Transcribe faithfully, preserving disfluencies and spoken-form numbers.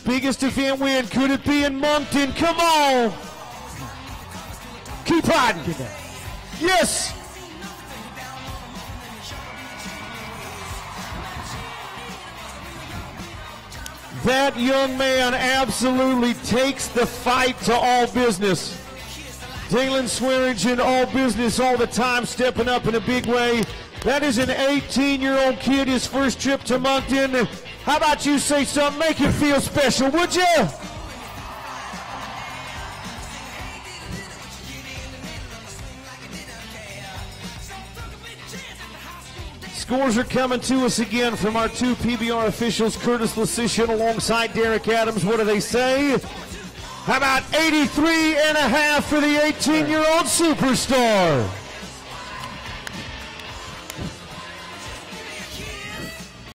biggest event win. Could it be in Moncton? Come on. Keep riding. Yes. That young man absolutely takes the fight to all business. Daylon Swearingen, all business all the time, stepping up in a big way. That is an eighteen-year-old kid, his first trip to Moncton. How about you say something, make him feel special, would you? Scores are coming to us again from our two P B R officials, Curtis Lasician alongside Derek Adams. What do they say? How about eighty-three and a half for the eighteen-year-old superstar?